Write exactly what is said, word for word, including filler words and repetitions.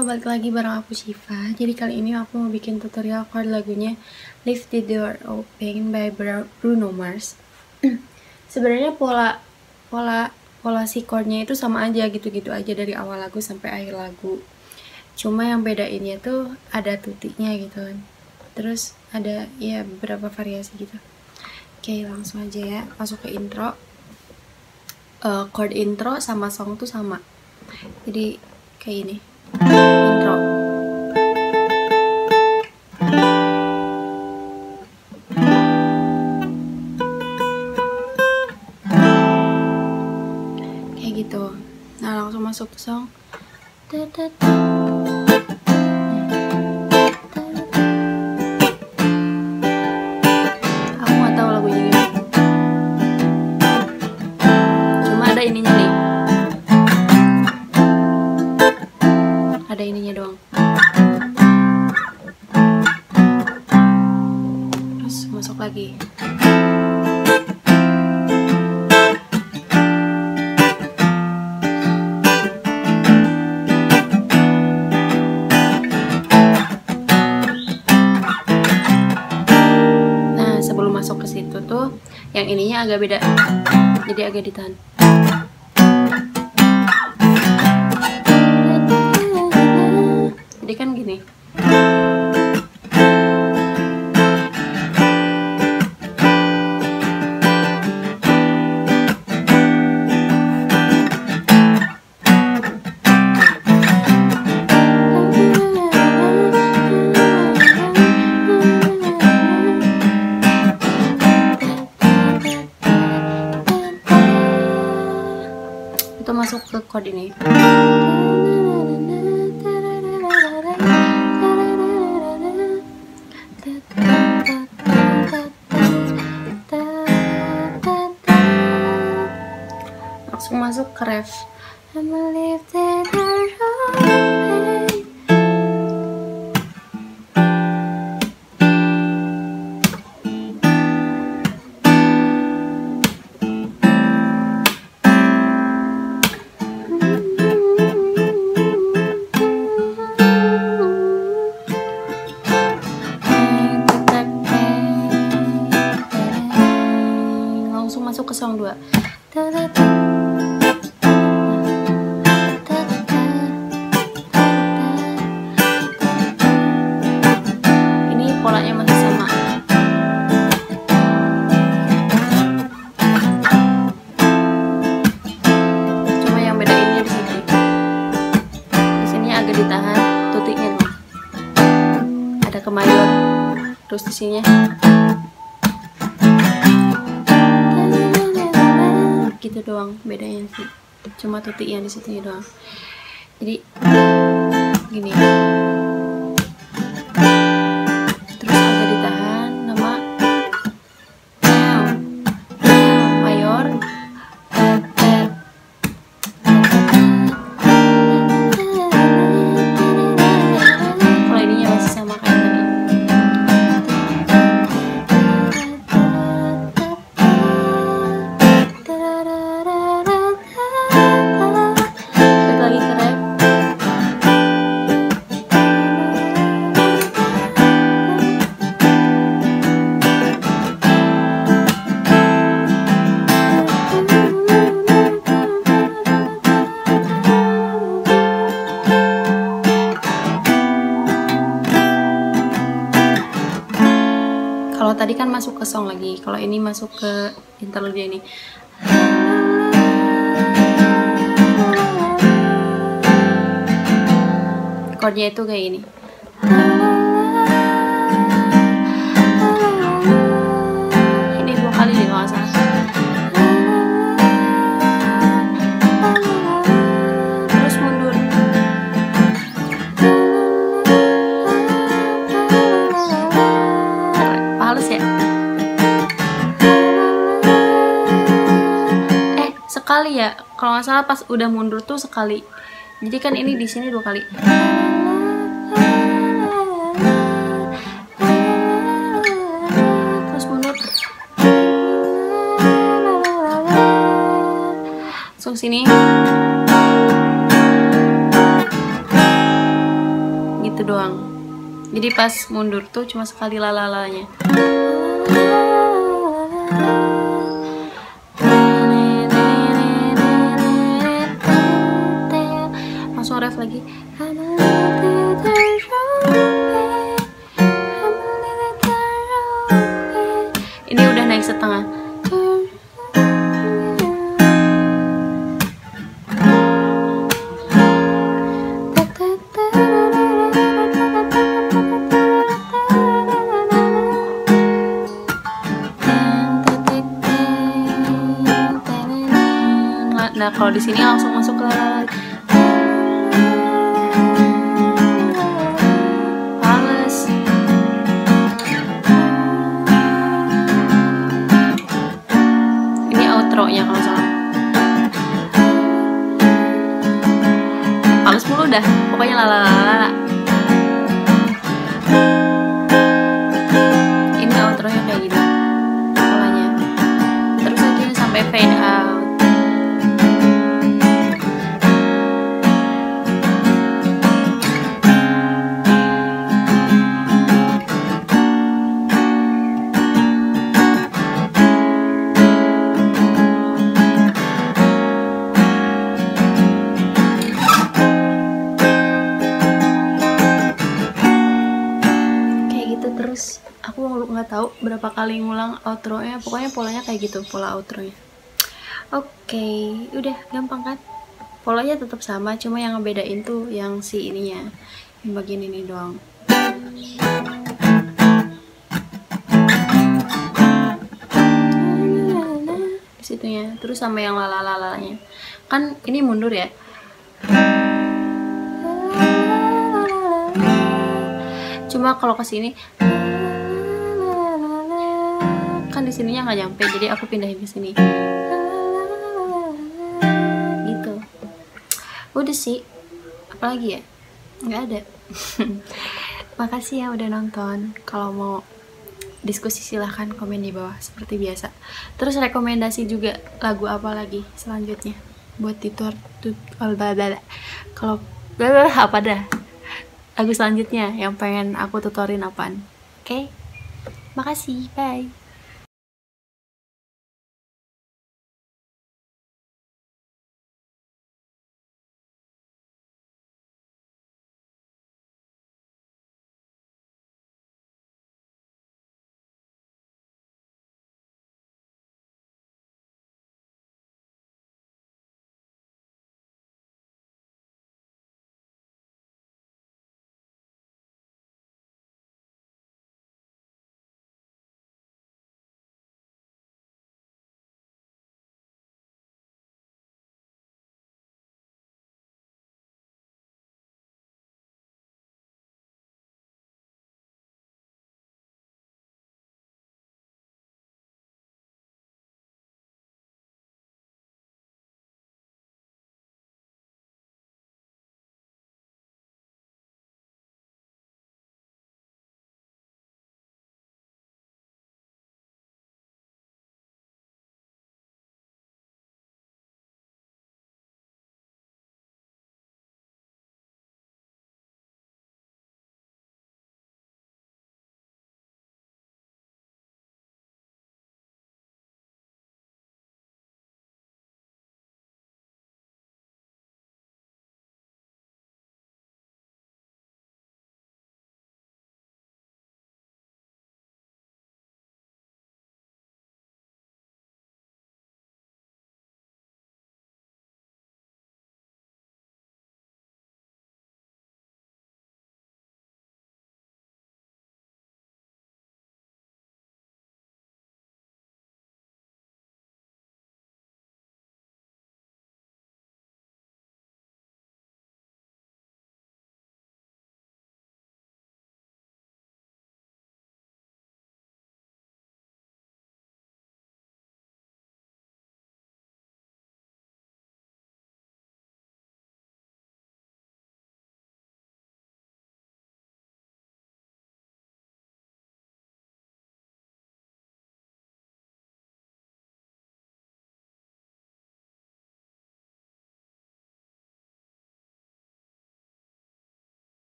Halo, balik lagi bareng aku Syifa. Jadi kali ini aku mau bikin tutorial chord lagunya Leave the Door Open by Bruno Mars. Sebenarnya pola pola pola si chordnya itu sama aja, gitu-gitu aja dari awal lagu sampai akhir lagu. Cuma yang bedainnya tuh ada tutiknya gitu kan. Terus ada ya beberapa variasi gitu. Oke, langsung aja ya, masuk ke intro. Uh, chord intro sama song tuh sama. Jadi kayak ini. Intro. Kayak gitu. Nah, langsung masuk ke song. Aku nggak tahu lagunya gimana. Cuma ada ininya nih. Ada ininya doang. Terus masuk lagi. Nah, sebelum masuk ke situ tuh yang ininya agak beda. Jadi agak ditahan. Jadi kan gini. Itu masuk ke chord ini. Langsung masuk ke ref. Langsung masuk ke song dua. Ini polanya masih sama. Cuma yang bedainnya di sini. Di sini agak ditahan tutiknya tuh. Ada ke mayor. Terus di sininya gitu doang bedanya sih, cuma tutik yang di situ doang. Jadi gini, terus agak ditahan nama mayor. Kalau ininya masih sama kayak tadi. Kalau tadi kan masuk ke song lagi, kalau ini masuk ke interlude ini. Chordnya itu kayak ini. Ini dua kali deh kalau nggak salah. Terus mundur. Halus ya. Eh sekali ya, kalau nggak salah pas udah mundur tuh sekali. Jadi kan ini di sini dua kali. Terus mundur. Langsung sini. gitu doang. Jadi pas mundur tuh cuma sekali lalalanya. Langsung ref lagi. Ini udah naik setengah. Nah, kalau di sini langsung masuk ke halus. Ini outro-nya kalau salah. Halus mulu dah, pokoknya lalalala. Ini outro-nya kayak gitu polanya. Terus aja sampai fade out. Terus aku nggak tahu berapa kali ngulang outro-nya, pokoknya polanya kayak gitu, pola outro-nya. Oke, udah gampang kan? Polanya tetap sama, cuma yang ngebedain tuh yang si ininya, yang bagian ini doang. Di situnya, terus sama yang lalalalanya. Kan ini mundur ya. Cuma kalau ke sini kan di sininya nggak nyampe, jadi aku pindahin ke sini. Gitu. Udah sih. Apalagi ya? Nggak ada. Makasih ya udah nonton. Kalau mau diskusi silahkan komen di bawah seperti biasa. Terus rekomendasi juga lagu apa lagi selanjutnya buat tutor tut kalau apa dah lagu selanjutnya yang pengen aku tutorin apaan. Oke, okay? Makasih, bye.